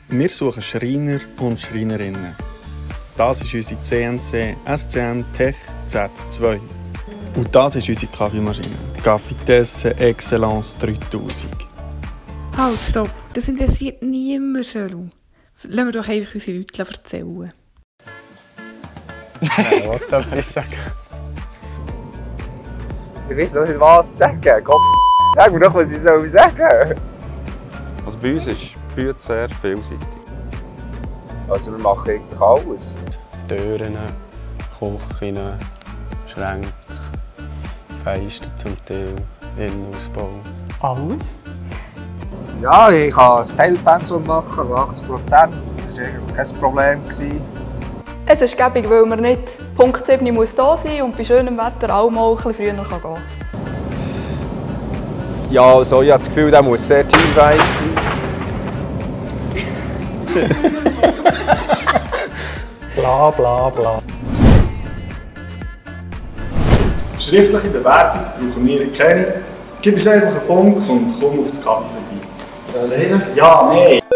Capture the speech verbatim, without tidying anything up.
Wir suchen Schreiner und Schreinerinnen. Das ist unsere C N C S C M Tech Z zwei. Und das ist unsere Kaffeemaschine. Cafitesse Excellence dreitausend. Halt, stopp! Das interessiert niemand, Schölu. Lassen wir doch einfach unsere Leute erzählen. Nein, ich wollte etwas sagen. Ich weiß noch nicht, was sagen. Komm, sag mir doch, was ich sagen soll. Also bei uns ist Bühne sehr vielseitig. Also wir machen eigentlich alles. Türen, Küchen, Schränke, Fenster zum Teil, Innenausbau. Alles? Ja, ich kann das Teilpensum machen, achtzig Prozent. Das war eigentlich kein Problem. Es ist gäbig, weil man nicht Punkt sieben muss da sein und bei schönem Wetter auch mal ein bisschen früher gehen kann. Ja, also ich habe das Gefühl, der muss sehr teamfähig sein. Bla bla bla. Schriftliche Bewerbung brauchen wir keine. Gib uns einfach einen Funk und komm auf das Kaffee vorbei. Alleine? Ja, nein.